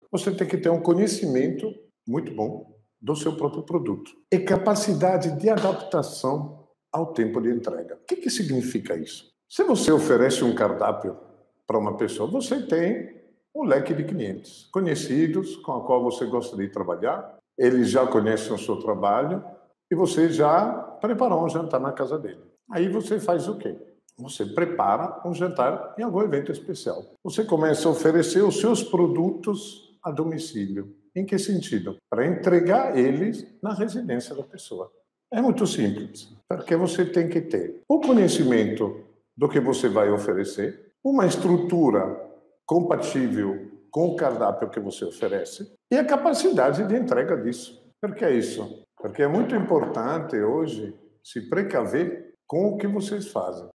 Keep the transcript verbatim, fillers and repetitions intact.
Você tem que ter um conhecimento muito bom do seu próprio produto e capacidade de adaptação ao tempo de entrega. O que, que significa isso? Se você oferece um cardápio para uma pessoa, você tem um leque de clientes conhecidos com a qual você gosta de trabalhar, eles já conhecem o seu trabalho e você já preparou um jantar na casa dele. Aí você faz o quê? Você prepara um jantar em algum evento especial. Você começa a oferecer os seus produtos a domicílio. Em que sentido? Para entregar eles na residência da pessoa. É muito simples, porque você tem que ter o conhecimento do que você vai oferecer, uma estrutura compatível com o cardápio que você oferece e a capacidade de entrega disso. Por que é isso? Porque é muito importante hoje se precaver com o que vocês fazem.